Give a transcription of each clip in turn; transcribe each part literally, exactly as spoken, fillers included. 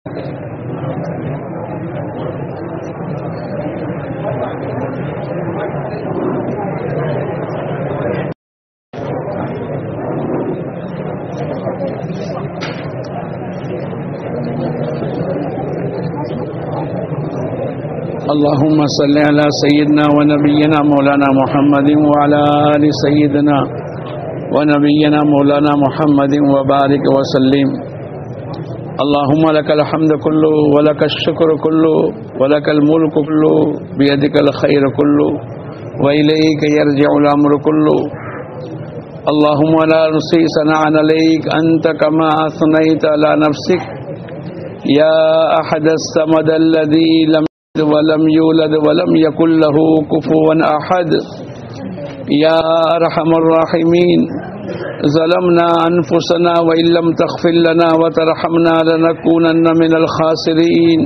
اللهم صل على سيدنا ونبينا مولانا محمد وعلى آل سيدنا ونبينا مولانا محمد وبارك وسلم. اللهم لك الحمد كله ولك الشكر كله ولك الملك كله بيدك الخير كله وإليك يرجع الأمر كله. اللهم لا نحصي ثناء عليك أنت كما أثنيت على نفسك يا أحد الصمد الذي لم ولم يولد ولم يكن له كفوا أحد. يا أرحم الراحمين ظلمنا أنفسنا وإن لم تغفر لنا وترحمنا لنكونن من الخاسرين.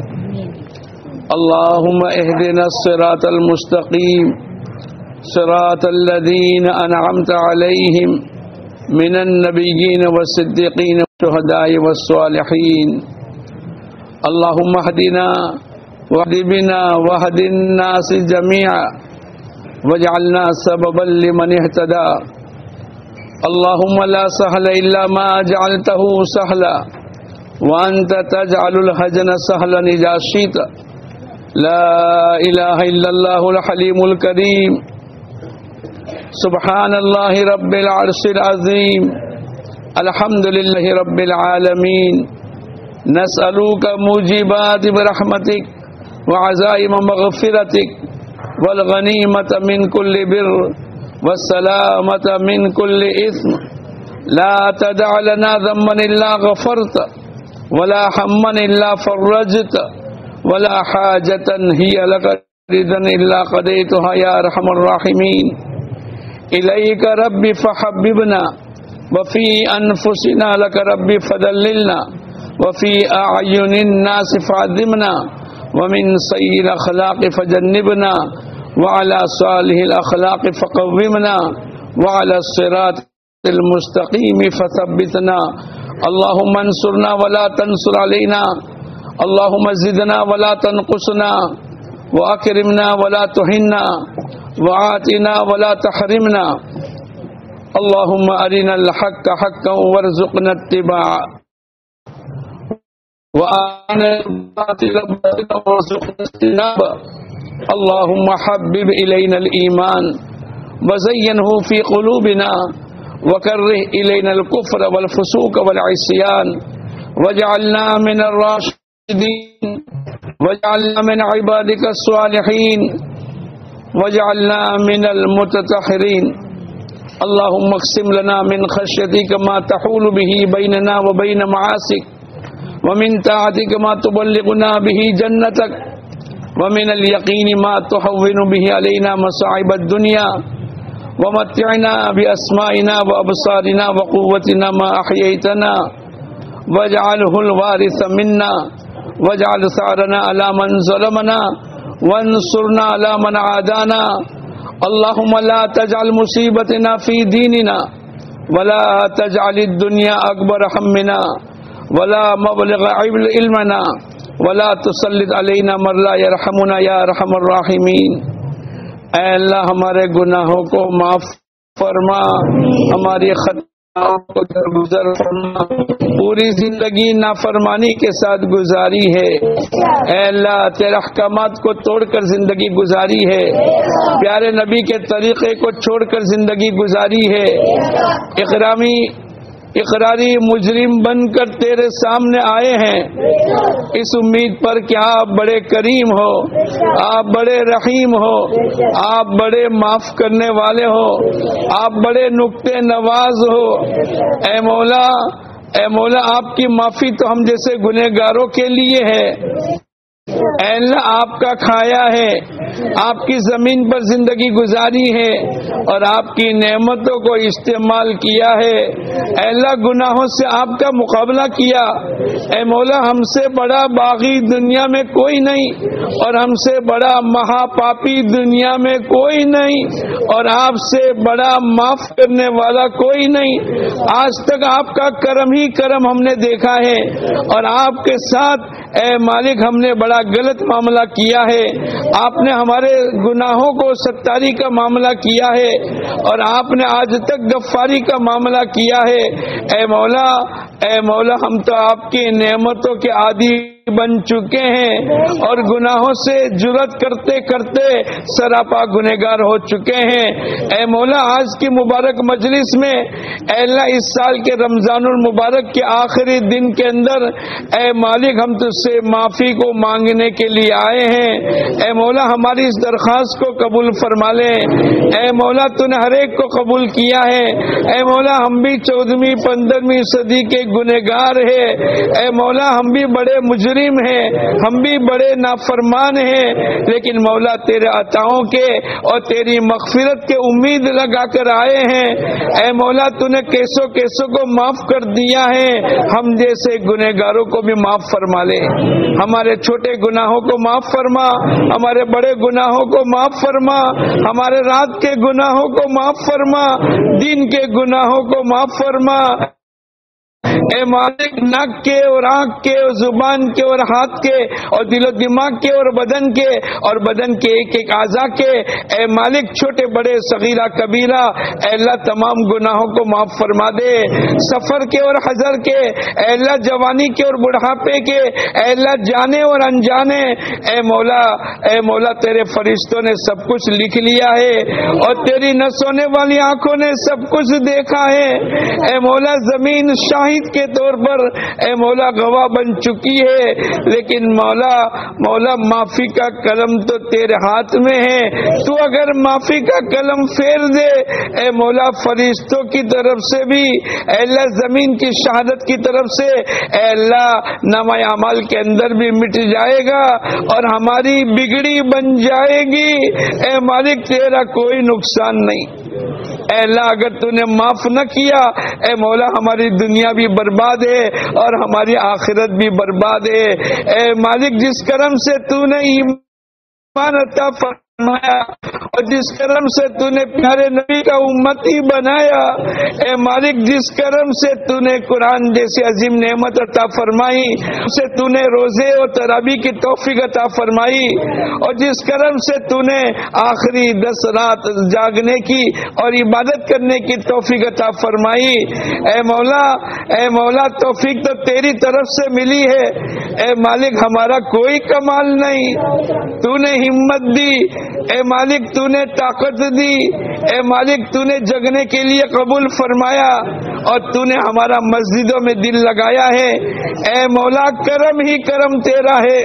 اللهم اهدنا الصراط المستقيم صراط الذين أنعمت عليهم من النبيين والصديقين والشهداء والصالحين. اللهم اهدنا واهد بنا واهد الناس جميعا واجعلنا سببا لمن اهتدى. اللهم لا سهل إلا ما جعلته سهلا وأنت تجعل الحزن سهلا إذا شئت. لا إله إلا الله الحليم الكريم. سبحان الله رب العرش العظيم. الحمد لله رب العالمين. نسألك موجبات برحمتك وعزائم مغفرتك والغنيمة من كل بر والسلامة من كل إثم. لا تدع لنا ذنبا إلا غفرت ولا هما إلا فرجت ولا حاجة هي لك رضا إلا قضيتها يا أرحم الراحمين. إليك ربي فحببنا وفي أنفسنا لك ربي فدللنا وفي أعين الناس فعظمنا ومن سيء الأخلاق فجنبنا وعلى صالح الأخلاق فقومنا وعلى الصراط المستقيم فثبتنا. اللهم انصرنا ولا تنصر علينا. اللهم زدنا ولا تنقصنا وأكرمنا ولا تهنا وآتنا ولا تحرمنا. اللهم أرنا الحق حقا وارزقنا اتباعه وأرنا الباطل باطلا وارزقنا اجتنابه. اللهم حبب إلينا الإيمان وزينه في قلوبنا وكره إلينا الكفر والفسوق والعصيان واجعلنا من الراشدين واجعلنا من عبادك الصالحين واجعلنا من المتطهرين. اللهم اقسم لنا من خشيتك ما تحول به بيننا وبين معاصيك ومن طاعتك ما تبلغنا به جنتك ومن اليقين ما تهون به علينا مصائب الدنيا ومتعنا بأسمائنا وأبصارنا وقوتنا ما أحييتنا واجعله الوارث منا واجعل ثارنا على من ظلمنا وانصرنا على من عادانا. اللهم لا تجعل مصيبتنا في ديننا ولا تجعل الدنيا أكبر همنا ولا مبلغ علمنا ولا تسلط علینا من لا یرحمنا یا ارحم الراحمین. اے اللہ ہمارے گناہوں کو معاف فرما، ہماری خطاؤں کو درگزر فرما. پوری زندگی نافرمانی کے ساتھ گزاری ہے اے اللہ، تیرے احکامات کو توڑ کر زندگی گزاری ہے، پیارے نبی کے طریقے کو چھوڑ کر زندگی گزاری ہے. اقرامی اقراری مجرم بن کر تیرے سامنے آئے ہیں اس امید پر کہ آپ بڑے کریم ہو، آپ بڑے رحیم ہو، آپ بڑے معاف کرنے والے ہو، آپ بڑے نکتے نواز ہو. اے مولا اے مولا آپ کی معافی تو ہم جیسے گنہگاروں کے لیے ہے. اے اللہ آپ کا کھایا ہے، آپ کی زمین پر زندگی گزاری ہے اور آپ کی نعمتوں کو استعمال کیا ہے. اے اللہ گناہوں سے آپ کا مقابلہ کیا. اے مولا ہم سے بڑا باغی دنیا میں کوئی نہیں اور ہم سے بڑا مہا پاپی دنیا میں کوئی نہیں اور آپ سے بڑا معاف کرنے والا کوئی نہیں. آج تک آپ کا کرم ہی کرم ہم نے دیکھا ہے اور آپ کے ساتھ اے مالک ہم نے بڑا غلط معاملہ کیا ہے، آپ نے ہمارے گناہوں کو ستاری کا معاملہ کیا ہے اور آپ نے آج تک غفاری کا معاملہ کیا ہے۔ اے مولا اے مولا ہم تو آپ کی نعمتوں کے عادی بن چکے ہیں اور گناہوں سے جرات کرتے کرتے سراپا گنہگار ہو چکے ہیں۔ اے مولا آج کی مبارک مجلس میں اے اللہ اس سال کے رمضان المبارک کے آخری دن کے اندر اے مالک ہم تجھ سے معافی کو مانگنے کے لیے آئے ہیں۔ اے مولا ہماری اس درخواست کو قبول فرما لے۔ اے مولا تو نے ہر ایک کو قبول کیا ہے۔ اے مولا ہم بھی چودہویں پندرہویں صدی کے گنہگار ہیں۔ اے مولا ہم بھی بڑے مجرم ہیں، ہم بھی بڑے نافرمان ہیں، لیکن مولا تیرے عطاؤں کے اور تیری مغفرت کے امید لگا کر آئے ہیں۔ اے مولا تو نے کیسوں کیسوں کو معاف کر دیا ہے، ہم جیسے گنہگاروں کو بھی معاف فرما لے۔ ہمارے چھوٹے گناہوں کو معاف فرما، ہمارے بڑے گناہوں کو معاف فرما، ہمارے رات کے گناہوں کو معاف فرما، دین کے گناہوں کو معاف فرما۔ اے مالک ناک کے اور آنکھ کے اور زبان کے اور ہاتھ کے اور دل و دماغ کے اور بدن کے اور بدن کے ایک ایک اعضاء کے اے مالک چھوٹے بڑے صغیرہ کبیرہ اے اللہ تمام گناہوں کو معاف فرما دے۔ سفر کے اور حضر کے اے اللہ جوانی کے اور بڑھاپے کے اے اللہ جانے اور انجانے اے مولا اے مولا تیرے فرشتوں نے سب کچھ لکھ لیا ہے اور تیری نہ سونے والی آنکھوں نے سب کچھ دیکھا ہے۔ اے مولا زمین شاہد کے طور پر اے مولا گواہ بن چکی ہے، لیکن مولا مولا معافی کا قلم تو تیرے ہاتھ میں ہے۔ تو اگر معافی کا قلم پھیر دے اے مولا فرشتوں کی طرف سے بھی اے اللہ زمین کی شہادت کی طرف سے اے اللہ نامہ اعمال کے اندر بھی مٹ جائے گا اور ہماری بگڑی بن جائے گی۔ اے مالک تیرا کوئی نقصان نہیں۔ اے اللہ اگر تو نے معاف نہ کیا اے مولا ہماری دنیا بھی برباد ہے اور ہماری آخرت بھی برباد ہے۔ اے مالک جس کرم سے تو نے ایمان عطا فرمایا اور جس کرم سے تو نے پیارے نبی کا امتی بنایا، اے مالک جس کرم سے تو نے قرآن جیسی عظیم نعمت عطا فرمائی، اسے تو نے روزے اور تراویح کی توفیق عطا فرمائی، اور جس کرم سے تو نے آخری دس رات جاگنے کی اور عبادت کرنے کی توفیق عطا فرمائی۔ اے مولا اے مولا توفیق تو تیری طرف سے ملی ہے۔ اے مالک ہمارا کوئی کمال نہیں، تو نے ہمت دی، اے مالک تو نے طاقت دی، اے مالک تو نے جگنے کے لیے قبول فرمایا اور تو نے ہمارا مسجدوں میں دل لگایا ہے۔ اے مولا کرم ہی کرم تیرا ہے۔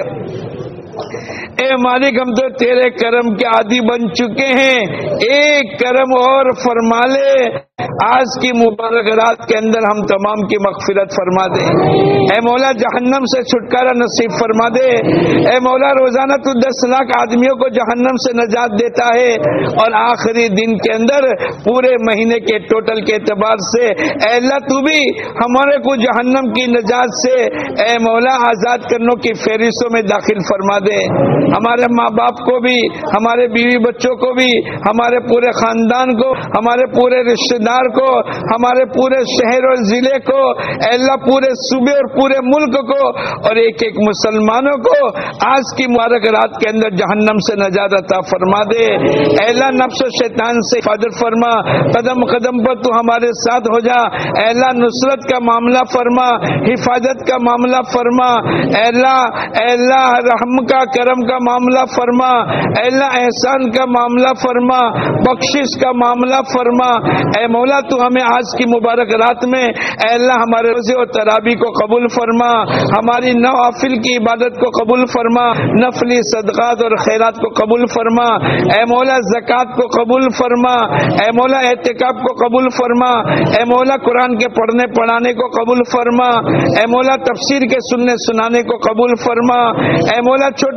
اے مالک ہم تو تیرے کرم کے عادی بن چکے ہیں، ایک کرم اور فرما لے۔ آج کی مبارک رات کے اندر ہم تمام کی مغفرت فرما دے۔ اے مولا جہنم سے چھٹکارا نصیب فرما دے۔ اے مولا روزانہ تو دس لاکھ آدمیوں کو جہنم سے نجات دیتا ہے اور آخری دن کے اندر پورے مہینے کے ٹوٹل کے اعتبار سے اے اللہ تو بھی ہمارے کو جہنم کی نجات سے اے مولا آزاد کرنے کی فہرستوں میں داخل فرما دے۔ ہمارے ماں باپ کو بھی، ہمارے بیوی بچوں کو بھی، ہمارے پورے خاندان کو، ہمارے پورے رشتہ دار کو، ہمارے پورے شہر اور ضلع کو اے اللہ پورے صوبے اور پورے ملک کو اور ایک ایک مسلمانوں کو آج کی مبارک رات کے اندر جہنم سے نجات عطا فرما دے۔ اے اللہ نفس و شیطان سے حفاظت فرما، قدم قدم پر تو ہمارے ساتھ ہو جا۔ اے اللہ نصرت کا معاملہ فرما، حفاظت کا معاملہ فرما، اے اللہ اے اللہ رحم کا کرم کا معاملہ فرما، اے اللہ احسان کا معاملہ فرما، بخشش کا معاملہ فرما۔ اے مولا تو ہمیں آج کی مبارک رات میں اے اللہ ہمارے روزے اور تراویح کو قبول فرما، ہماری نوافل کی عبادت کو قبول فرما، نفلی صدقات اور خیرات کو قبول فرما، اے مولا زکوٰۃ کو قبول فرما، اے مولا اعتکاف کو قبول فرما، اے مولا قرآن کے پڑھنے پڑھانے کو قبول فرما، اے مولا تفسیر کے سننے سنانے کو قبول فرما، اے مولا چھوٹے چھوٹے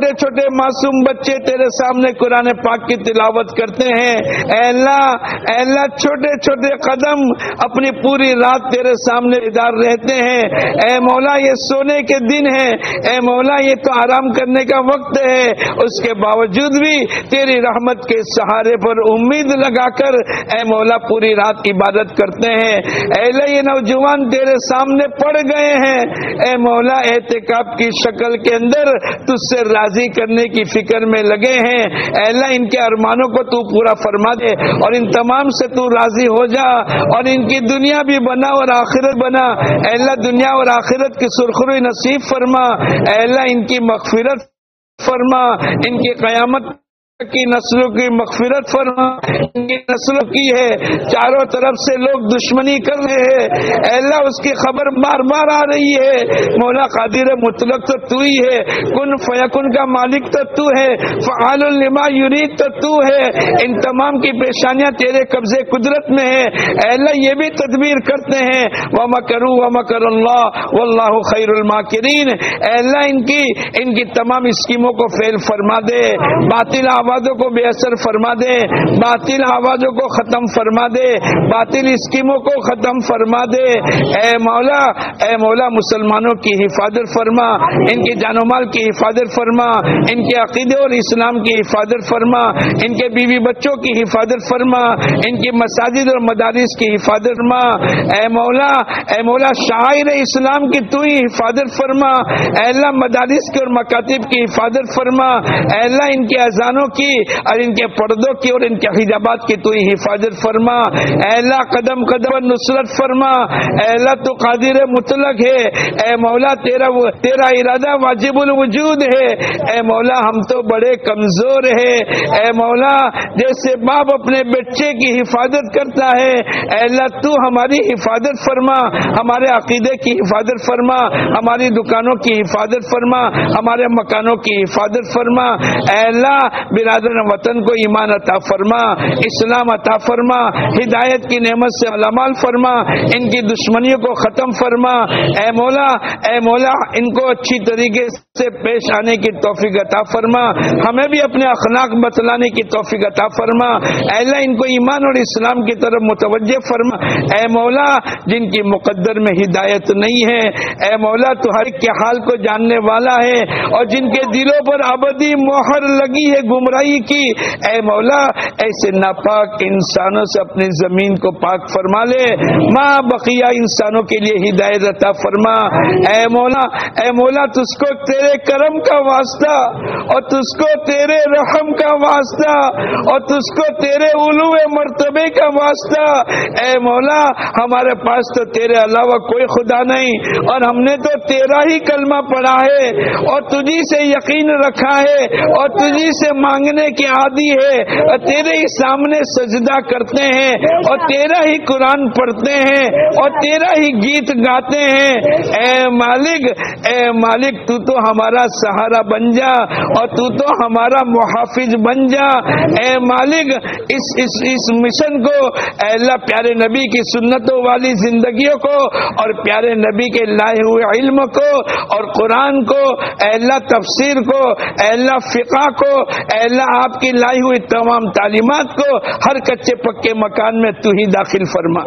معصوم بچے تیرے سامنے قرآن پاک کی تلاوت کرتے ہیں. اے اللہ اے اللہ چھوٹے چھوٹے قدم اپنی پوری رات تیرے سامنے بیدار رہتے ہیں. اے مولا یہ سونے کے دن ہے, اے مولا یہ تو آرام کرنے کا وقت ہے, اس کے باوجود بھی تیری رحمت کے سہارے پر امید لگا کر اے مولا پوری رات عبادت کرتے ہیں. اے اللہ یہ نوجوان تیرے سامنے پڑ گئے ہیں, اے مولا اعتکاف کی شکل کے اندر تجھ سے راضی کرنے کی فکر میں لگے ہیں. اے اللہ ان کے ارمانوں کو تو پورا فرما دے اور ان تمام سے تو راضی ہو جا اور ان کی دنیا بھی بنا اور آخرت بنا. اے اللہ دنیا اور آخرت کی سرخروئی نصیب فرما. اے اللہ ان کی مغفرت فرما, ان کی قیامت کی نسلوں کی مغفرت فرما. ان کی نسلوں کی ہے چاروں طرف سے لوگ دشمنی کر رہے ہیں, اے اللہ اس کی خبر بار بار آ رہی ہے. مولا قادر مطلق تو تو ہی ہے, کن فیکن کا مالک تو تو ہے, فعال لما یرید تو تو ہے. ان تمام کی پیشانیاں تیرے قبضے قدرت میں ہے. اے اللہ یہ بھی تدبیر کرتے ہیں وَمَكَرُوا وَمَكَرَ اللَّهُ وَاللَّهُ خَيْرُ الْمَاكِرِينَ. اے اللہ ان کی ان کی تمام اسکیموں کو فیل فرما دے, باطل آوازوں کو بے اثر فرما دے, باطل آوازوں کو ختم فرما دے, باطل اسکیموں کو ختم فرما دے. اے مولا اے مولا مسلمانوں کی حفاظت فرما, ان کے جان و مال کی حفاظت فرما, ان کے عقیدے اور اسلام کی حفاظت فرما, ان کے بیوی بچوں کی حفاظت فرما, ان کی مساجد اور مدارس کی حفاظت فرما. اے مولا اے مولا شاعر اسلام کی تو ہی حفاظت فرما. اے اللہ مدارس کی اور مکاتب کی حفاظت فرما. اے اللہ ان کے اذانوں کی اور ان کے پردوں کی اور ان کے حجابات کی تو ہی حفاظت فرما. اے اللہ قدم قدم نصرت فرما. اے اللہ تو قادر مطلق ہے. اے مولا تیرا تیرا ارادہ واجب الوجود ہے. اے مولا ہم تو بڑے کمزور ہیں. اے مولا جیسے باپ اپنے بچے کی حفاظت کرتا ہے, اے اللہ تو ہماری حفاظت فرما, ہمارے عقیدے کی حفاظت فرما, ہماری دکانوں کی حفاظت فرما, ہمارے مکانوں کی حفاظت فرما. اے اللہ برادر وطن کو ایمان عطا فرما, اسلام عطا فرما, ہدایت کی نعمت سے علامال فرما, ان کی دشمنیوں کو ختم فرما. اے مولا اے مولا ان کو اچھی طریقے سے پیش آنے کی توفیق عطا فرما, ہمیں بھی اپنے اخلاق بتلانے کی توفیق عطا فرما. اے اللہ ان کو ایمان اور اسلام کی طرف متوجہ فرما. اے مولا جن کی مقدر میں ہدایت نہیں ہے, اے مولا تو ہر ایک کے حال کو جاننے والا ہے, اور جن کے دلوں پر ابدی مہر لگی ہے گمراہی کی, اے مولا ایسے ناپاک انسانوں سے اپنی زمین کو پاک فرما لے. ماں بقیہ انسانوں کے لیے ہدایت عطا فرما. اے مولا اے مولا تجھ کو تیرے کرم کا واسطہ, اور تجھ کو تیرے رحم کا واسطہ, اور تجھ کو تیرے علو مرتبے کا واسطہ. اے مولا ہمارے پاس تو تیرے علاوہ کوئی خدا نہیں, اور ہم نے تو تیرا ہی کلمہ پڑھا ہے, اور تجھی سے یقین رکھا ہے, اور تجھی سے مانگنے کی عادی ہے, اور تیرے ہی سامنے سجدہ کرتے ہیں, اور تیرا ہی قرآن پڑھتے ہیں, اور تیرا ہی گیت گاتے ہیں. اے مالک اے مالک تو تو ہمارا سہارا بن جا, اور تو تو ہمارا محافظ بن جا. اے مالک اس اس اس مشن کو اے اللہ پیارے نبی کی سنتوں والی زندگیوں کو, اور پیارے نبی کے لائے ہوئے علم کو, اور قرآن کو, اے اللہ تفسیر کو, اے اللہ فقہ کو, اے اللہ آپ کی لائی ہوئی تمام تعلیمات کو ہر کچے پکے مکان میں تو ہی داخل فرما.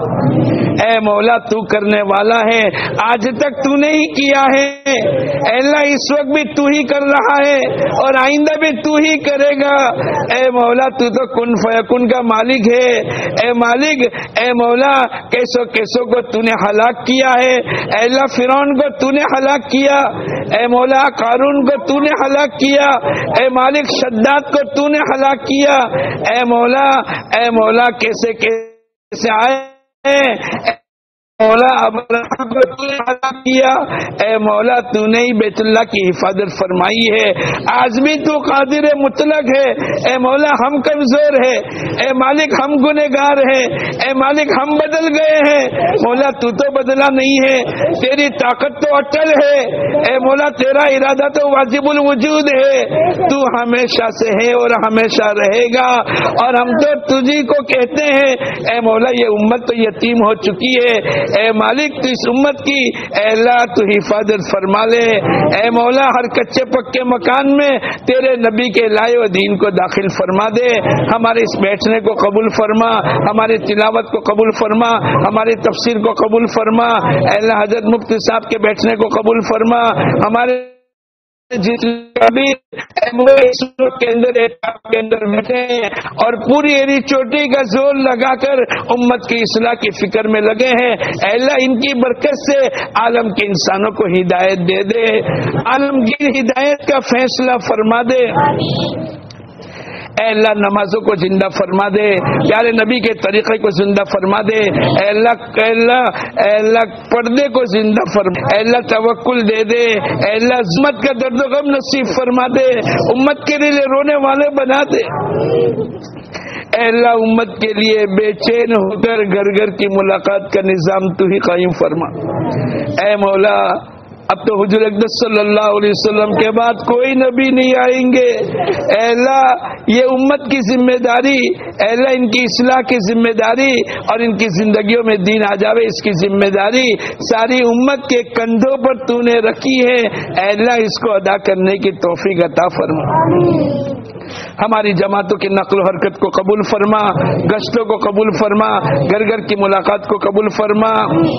اے مولا تو کرنے والا ہے, آج تک تو نے ہی کیا ہے, اے اللہ اس وقت بھی تو ہی کر رہا ہے, اور آئندہ بھی تو ہی کرے گا. اے مولا تو تو کن فیکن کا مالک ہے. اے مالک اے مولا کیسو کیسو کو تو نے ہلاک کیا ہے, اے اللہ فرعون کو تو نے ہلاک کیا, اے مولا قارون کو تو نے ہلاک کیا, اے مالک شداد کو تو نے ہلاک کیا. اے مولا اے مولا کیسے کیسے آئے مولا ابراہیم کو تو نے ہلاک کیا. اے مولا تو نے ہی بیت اللہ کی حفاظت فرمائی ہے. آج بھی تو قادر مطلق ہے. اے مولا ہم کمزور ہیں, اے مالک ہم گنہگار ہیں, اے مالک ہم بدل گئے ہیں. مولا تو تو بدلا نہیں ہے, تیری طاقت تو اٹل ہے. اے مولا تیرا ارادہ تو واجب الوجود ہے. تو ہمیشہ سے ہے اور ہمیشہ رہے گا, اور ہم تو تجھی کو کہتے ہیں. اے مولا یہ امت تو یتیم ہو چکی ہے, اے مالک تو اس امت کی اے اللہ تو حفاظت فرما لے. اے مولا ہر کچے پکے مکان میں تیرے نبی کے لائے و دین کو داخل فرما دے. ہمارے اس بیٹھنے کو قبول فرما, ہماری تلاوت کو قبول فرما, ہماری تفسیر کو قبول فرما. اے اللہ حضرت مفتی صاحب کے بیٹھنے کو قبول فرما. ہمارے جتنے کے اندر کے اندر بیٹھے ہیں اور پوری ایری چوٹی کا زور لگا کر امت کی اصلاح کی فکر میں لگے ہیں, اے اللہ ان کی برکت سے عالم کے انسانوں کو ہدایت دے دے, عالمگیر ہدایت کا فیصلہ فرما دے. اے اللہ نمازوں کو زندہ فرما دے, پیارے نبی کے طریقے کو زندہ فرما دے. اے اللہ اے اللہ اے اللہ پردے کو زندہ فرما, اے اللہ توکل دے دے. اے اللہ عظمت کا درد و غم نصیب فرما دے, امت کے لیے رونے والے بنا دے. اے اللہ امت کے لیے بے چین ہو کر گھر گھر کی ملاقات کا نظام تو ہی قائم فرما. اے مولا اب تو حضور اقدس صلی اللہ علیہ وسلم کے بعد کوئی نبی نہیں آئیں گے. اے اللہ یہ امت کی ذمہ داری, اے اللہ ان کی اصلاح کی ذمہ داری اور ان کی زندگیوں میں دین آ جاوے اس کی ذمہ داری ساری امت کے کندھوں پر تو نے رکھی ہے. اے اللہ اس کو ادا کرنے کی توفیق عطا فرما. ہماری جماعتوں کی نقل و حرکت کو قبول فرما, گشتوں کو قبول فرما, گھر گھر کی ملاقات کو قبول فرما.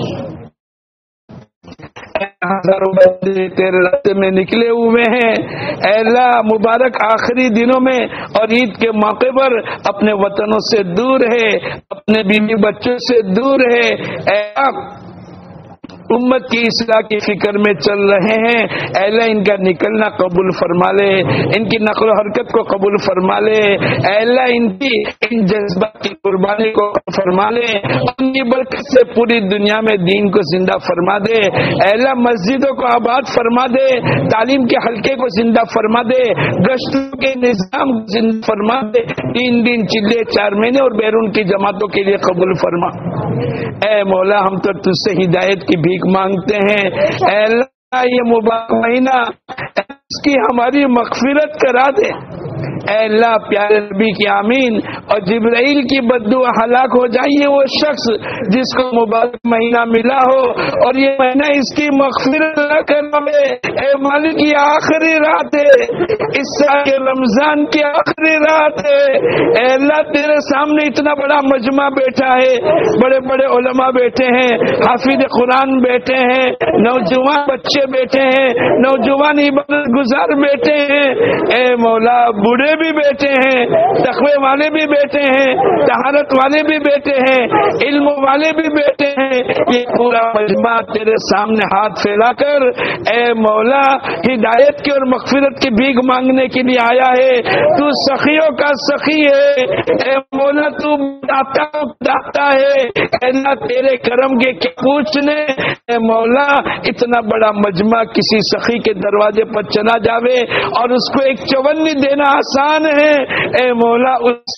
ہزاروں بندے تیرے راستے میں نکلے ہوئے ہیں. اے اللہ مبارک آخری دنوں میں اور عید کے موقع پر اپنے وطنوں سے دور ہے, اپنے بیوی بچوں سے دور ہے. اے اللہ امت کی اصلاح کی فکر میں چل رہے ہیں. اے اللہ ان کا نکلنا قبول فرما لے, ان کی نقل و حرکت کو قبول فرما لے. اے اللہ ان کی ان جذبات کی قربانی کو فرما لے, ان کی برکت سے پوری دنیا میں دین کو زندہ فرما دے. اے اللہ مسجدوں کو آباد فرما دے, تعلیم کے حلقے کو زندہ فرما دے, گشتوں کے نظام کو زندہ فرما دے. تین دن چلے چار مہینے اور بیرون کی جماعتوں کے لیے قبول فرما. اے مولا ہم تو تجھ سے ہدایت کی بھیک مانگتے ہیں. اے اللہ یہ مبارک مہینہ اس کی ہماری مغفرت کرا دے. اے اللہ پیارے نبی کی آمین اور جبرائیل کی بددعا ہلاک ہو جائیے وہ شخص جس کو مبارک مہینہ ملا ہو اور یہ مہینہ اس کی مغفرت نہ کرے. اے مالک یہ آخری رات ہے, اس سال کے رمضان کی آخری رات ہے. اے اللہ تیرے سامنے اتنا بڑا مجمع بیٹھا ہے, بڑے بڑے علماء بیٹھے ہیں, حافظ قرآن بیٹھے ہیں, نوجوان بچے بیٹھے ہیں, نوجوان عبادت گزار بیٹھے ہیں. اے مولا بوڑھے بھی بیٹھے ہیں, تقوی والے بھی بیٹھے ہیں, طہارت والے بھی بیٹھے ہیں, علم والے بھی بیٹھے ہیں. یہ پورا مجمع تیرے سامنے ہاتھ پھیلا کر اے مولا ہدایت کی اور مغفرت کی بھیک مانگنے کے لیے آیا ہے. تو سخیوں کا سخی ہے. اے مولا تو داتا داتا ہے. اے اللہ تیرے کرم کے کیا پوچھنے. اے مولا اتنا بڑا مجمع کسی سخی کے دروازے پر چلا جاوے اور اس کو ایک چونی دینا آسان ہے. اے مولا اس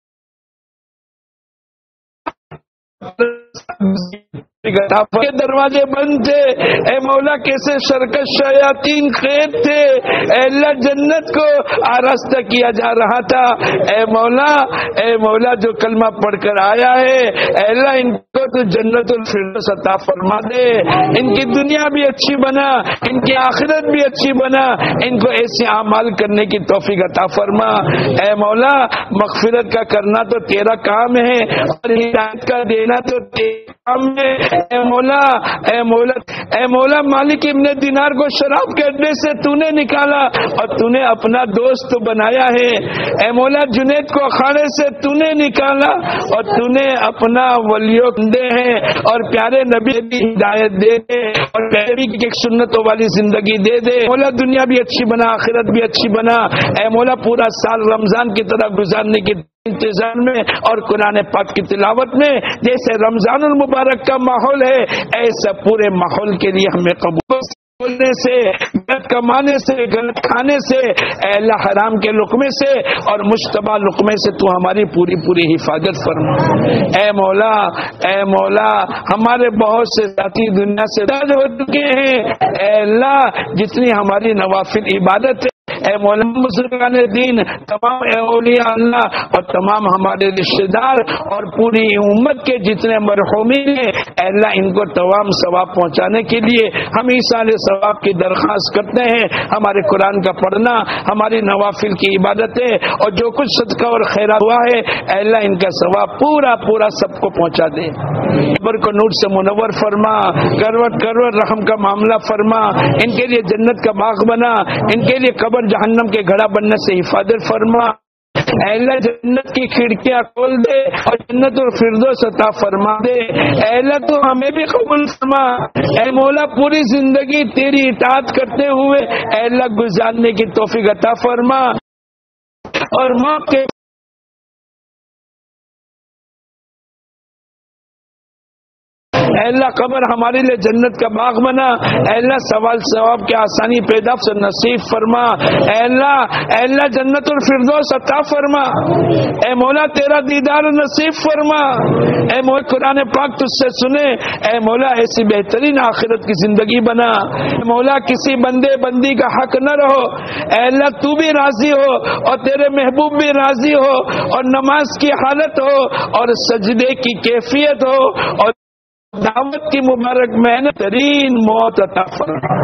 کے دروازے بند تھے. اے مولا کیسے شرکش شیاطین قید تھے. اے اللہ جنت کو آراستہ کیا جا رہا تھا. اے مولا اے مولا جو کلمہ پڑھ کر آیا ہے اے اللہ ان کو تو جنت الفردوس عطا فرما دے. ان کی دنیا بھی اچھی بنا, ان کی آخرت بھی اچھی بنا, ان کو ایسے اعمال کرنے کی توفیق عطا فرما. اے مولا مغفرت کا کرنا تو تیرا کام ہے اور ہدایت کا دینا تو تیرا کام ہے. اے مولا اے مولا اے مولا مالک ابن دینار کو شراب کے اڈے سے تو نے نکالا اور تو نے اپنا دوست بنایا ہے. اے مولا جنید کو اخاڑے سے تو نے نکالا اور تو نے اپنا ولیوں دے ہیں اور پیارے نبی کی ہدایت دے دے اور پیارے کی ایک سنتوں والی زندگی دے دے. مولا دنیا بھی اچھی بنا, آخرت بھی اچھی بنا. اے مولا پورا سال رمضان کی طرح گزارنے کی انتظام میں اور قرآن پاک کی تلاوت میں جیسے رمضان المبارک کا ماحول ہے ایسا پورے ماحول کے لیے ہمیں قبول بولنے سے, غلط کمانے سے, غلط کھانے سے, اے اللہ حرام کے لقمے سے اور مشتبہ لقمے سے تو ہماری پوری پوری حفاظت فرما. اے مولا اے مولا ہمارے بہت سے ساتھی دنیا سے دور ہو چکے ہیں. اے اللہ جتنی ہماری نوافل عبادت ہے اے مولا بزرگان دین، تمام اولیاء اللہ اور تمام ہمارے رشتے دار اور پوری امت کے جتنے مرحومین ہیں، اے اللہ ان کو تمام ثواب پہنچانے کے لیے ہم ایصال ثواب کی درخواست کرتے ہیں۔ ہمارے قرآن کا پڑھنا، ہماری نوافل کی عبادتیں اور جو کچھ صدقہ اور خیرات ہوا ہے، اے اللہ ان کا ثواب پورا پورا سب کو پہنچا دے۔ قبر کو نور سے منور فرما، کروٹ کروٹ رحم کا معاملہ فرما، ان کے لیے جنت کا باغ بنا، ان کے لیے قبر جہنم کے گڑھا بننے سے حفاظت فرما۔ اے اللہ جنت کی کھڑکیاں کھول دے اور جنت اور فردوس عطا فرما دے۔ اے اللہ تو ہمیں بھی قبول فرما۔ اے مولا پوری زندگی تیری اطاعت کرتے ہوئے اے اللہ گزارنے کی توفیق عطا فرما، اور موت کے اے اللہ قبر ہمارے لیے جنت کا باغ بنا۔ اے اللہ سوال ثواب کے آسانی پیدا سے نصیب فرما۔ اے اللہ اے اللہ جنت الفردوس عطا فرما۔ اے مولا تیرا دیدار نصیب فرما۔ اے مولا قرآن پاک تجھ سے سنے، اے مولا ایسی بہترین آخرت کی زندگی بنا۔ اے مولا کسی بندے بندی کا حق نہ رہو، اے اللہ تو بھی راضی ہو اور تیرے محبوب بھی راضی ہو، اور نماز کی حالت ہو اور سجدے کی کیفیت ہو اور دعوت کی مبارک محنت ترین موت عطا فرما،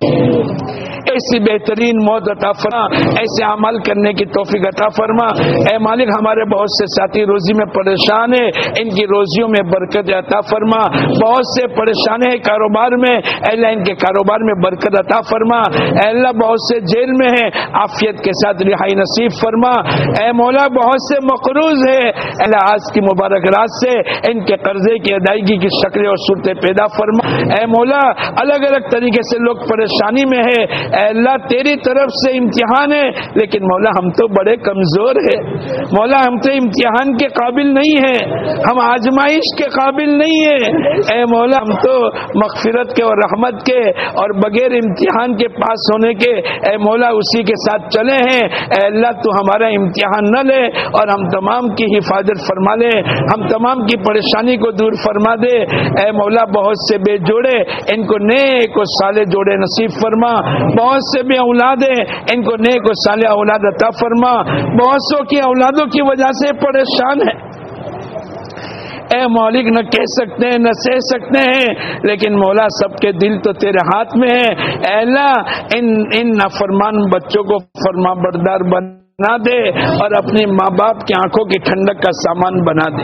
ایسی بہترین موت عطا فرما، ایسے عمل کرنے کی توفیق عطا فرما۔ اے مالک ہمارے بہت سے ساتھی روزی میں پریشان ہیں، ان کی روزیوں میں برکت عطا فرما۔ بہت سے پریشان ہیں کاروبار میں، اے اللہ ان کے کاروبار میں برکت عطا فرما۔ اے اللہ بہت سے جیل میں ہیں، عافیت کے ساتھ رہائی نصیب فرما۔ اے مولا بہت سے مقروض ہیں، اے اللہ آج کی مبارک رات سے ان کے قرضے کی ادائیگی کی شکل اور صورتیں پیدا فرما۔ اے مولا الگ الگ طریقے سے لوگ پریشانی میں ہے، اے اللہ تیری طرف سے امتحان ہے، لیکن مولا ہم تو بڑے کمزور ہیں، مولا ہم تو امتحان کے قابل نہیں ہیں، ہم آزمائش کے قابل نہیں ہیں۔ اے مولا ہم تو مغفرت کے اور رحمت کے اور بغیر امتحان کے پاس ہونے کے اے مولا اسی کے ساتھ چلے ہیں۔ اے اللہ تو ہمارا امتحان نہ لے اور ہم تمام کی حفاظت فرما لے، ہم تمام کی پریشانی کو دور فرما دے۔ اے مولا بہت سے بے جوڑے ان کو نیک و صالح جوڑے نصیب فرما، بہت سے بے اولاد ہیں ان کو نیک و صالح اولاد عطا فرما، بہت سو کی اولادوں کی وجہ سے پریشان ہے، اے مالک نہ کہہ سکتے ہیں نہ سہ سکتے ہیں، لیکن مولا سب کے دل تو تیرے ہاتھ میں ہے۔ اے اللہ ان ان نافرمان بچوں کو فرما بردار بنا دے اور اپنی ماں باپ کی آنکھوں کی ٹھنڈک کا سامان بنا دے۔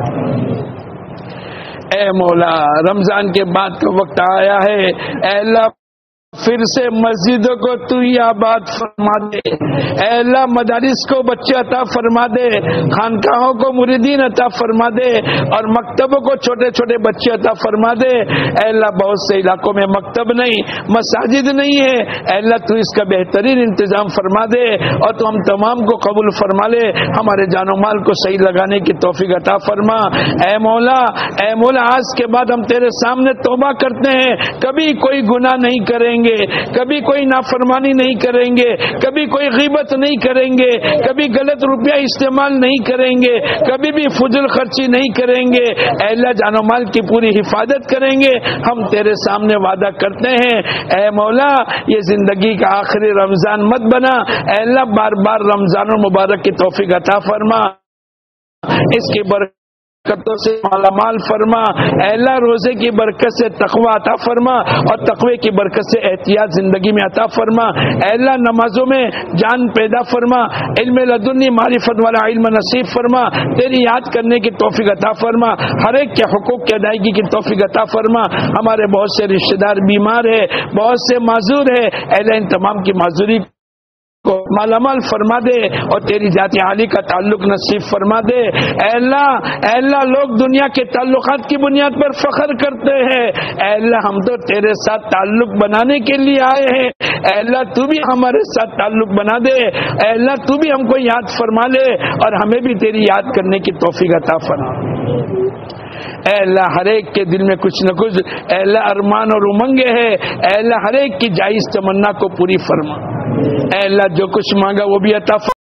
اے مولا رمضان کے بعد کا وقت آیا ہے، اے اللہ پھر سے مسجدوں کو تو ہی آباد فرما دے، اے اللہ مدارس کو بچے عطا فرما دے، خانقاہوں کو مریدین عطا فرما دے، اور مکتبوں کو چھوٹے چھوٹے بچے عطا فرما دے۔ اے اللہ بہت سے علاقوں میں مکتب نہیں، مساجد نہیں ہے، اے اللہ تو اس کا بہترین انتظام فرما دے، اور تو ہم تمام کو قبول فرما لے، ہمارے جان و مال کو صحیح لگانے کی توفیق عطا فرما۔ اے مولا اے مولا آج کے بعد ہم تیرے سامنے توبہ کرتے ہیں، کبھی کوئی گناہ نہیں کریں گے، کبھی کوئی نافرمانی نہیں کریں گے، کبھی کوئی غیبت نہیں کریں گے، کبھی غلط روپیہ استعمال نہیں کریں گے، کبھی بھی فضول خرچی نہیں کریں گے، اے اللہ جان و مال کی پوری حفاظت کریں گے، ہم تیرے سامنے وعدہ کرتے ہیں۔ اے مولا یہ زندگی کا آخری رمضان مت بنا، اے اللہ بار بار رمضان المبارک کی توفیق عطا فرما، اس کی برکت سے مالا مال فرما۔ اے اللہ روزے کی برکت سے تقوی عطا فرما، اور تقوی کی برکت سے احتیاط زندگی میں عطا فرما۔ اے اللہ نمازوں میں جان پیدا فرما، علم لدنی معرفت والا علم نصیب فرما، تیری یاد کرنے کی توفیق عطا فرما، ہر ایک کے حقوق کی ادائیگی کی توفیق عطا فرما۔ ہمارے بہت سے رشتہ دار بیمار ہے، بہت سے معذور ہے، اے اللہ ان تمام کی معذوری کو مالا مال فرما دے اور تیری ذات عالی کا تعلق نصیب فرما دے۔ اے اللہ اے اللہ لوگ دنیا کے تعلقات کی بنیاد پر فخر کرتے ہیں، اے اللہ ہم تو تیرے ساتھ تعلق بنانے کے لیے آئے ہیں، اے اللہ تو بھی ہمارے ساتھ تعلق بنا دے، اے اللہ تو بھی ہم کو یاد فرما لے اور ہمیں بھی تیری یاد کرنے کی توفیق عطا فرما۔ اے اللہ ہر ایک کے دل میں کچھ نہ کچھ اے اللہ ارمان اور امنگیں ہے، اے اللہ ہر ایک کی جائز تمنا کو پوری فرما، اے اللہ جو کچھ مانگا وہ بھی عطا فرما۔